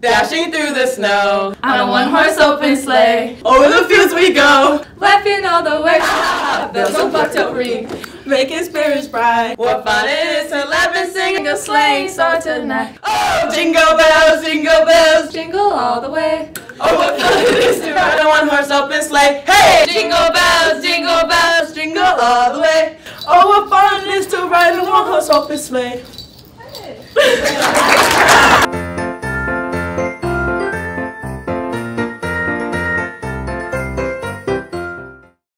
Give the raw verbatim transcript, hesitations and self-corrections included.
dashing through the snow. On a one-horse open sleigh, over the fields we go, laughing all the way. Bells on buckle ring, making spirits bright. What fun it is to laugh and sing a sleighing song tonight. Oh, jingle bells, jingle bells, jingle all the way. Oh, what fun it is to ride on one horse open sleigh. Hey! Jingle bells, jingle bells, jingle all the way. Oh, what fun it is to ride on one horse open sleigh. Hey.